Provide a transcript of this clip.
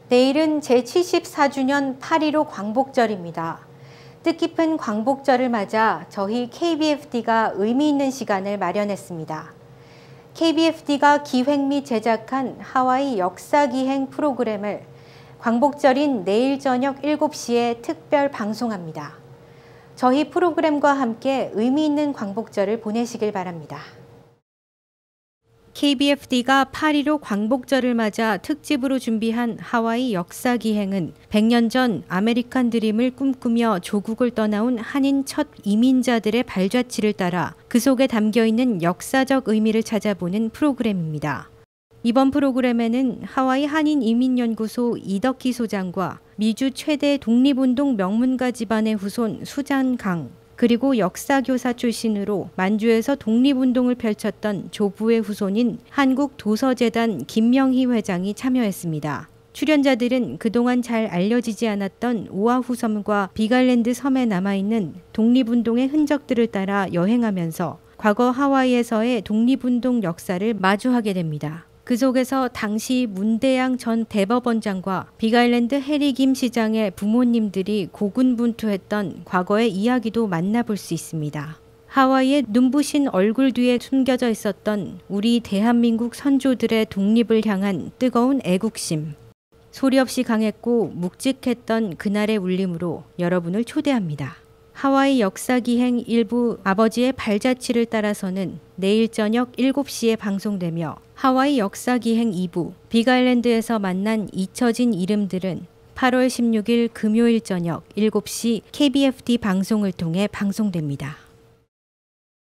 내일은 제74주년 8.15 광복절입니다. 뜻깊은 광복절을 맞아 저희 KBFD가 의미 있는 시간을 마련했습니다. KBFD가 기획 및 제작한 하와이 역사기행 프로그램을 광복절인 내일 저녁 7시에 특별 방송합니다. 저희 프로그램과 함께 의미 있는 광복절을 보내시길 바랍니다. KBFD가 8.15 광복절을 맞아 특집으로 준비한 하와이 역사기행은 100년 전 아메리칸 드림을 꿈꾸며 조국을 떠나온 한인 첫 이민자들의 발자취를 따라 그 속에 담겨있는 역사적 의미를 찾아보는 프로그램입니다. 이번 프로그램에는 하와이 한인이민연구소 이덕희 소장과 미주 최대 독립운동 명문가 집안의 후손 수잔강, 그리고 역사교사 출신으로 만주에서 독립운동을 펼쳤던 조부의 후손인 한국도서재단 김명희 회장이 참여했습니다. 출연자들은 그동안 잘 알려지지 않았던 오아후 섬과 빅아일랜드 섬에 남아있는 독립운동의 흔적들을 따라 여행하면서 과거 하와이에서의 독립운동 역사를 마주하게 됩니다. 그 속에서 당시 문대양 전 대법원장과 빅아일랜드 해리 김 시장의 부모님들이 고군분투했던 과거의 이야기도 만나볼 수 있습니다. 하와이의 눈부신 얼굴 뒤에 숨겨져 있었던 우리 대한민국 선조들의 독립을 향한 뜨거운 애국심. 소리 없이 강했고 묵직했던 그날의 울림으로 여러분을 초대합니다. 하와이 역사기행 일부 아버지의 발자취를 따라서는 내일 저녁 7시에 방송되며 하와이 역사기행 2부 빅아일랜드에서 만난 잊혀진 이름들은 8월 16일 금요일 저녁 7시 KBFD 방송을 통해 방송됩니다.